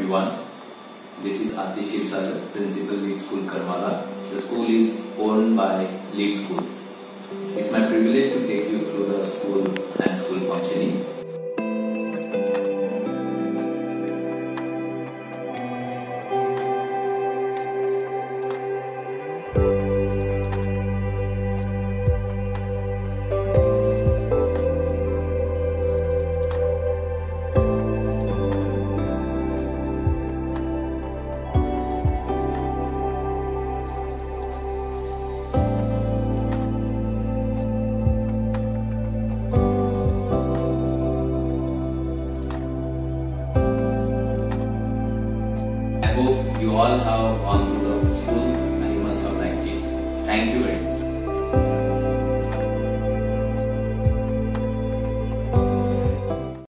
everyone. This is Atish Sir, Principal Lead School Karmala. The school is owned by Lead Schools. It's my privilege to take you through the school and school functioning. I hope you all have gone through the school and you must have liked it. Thank you very much.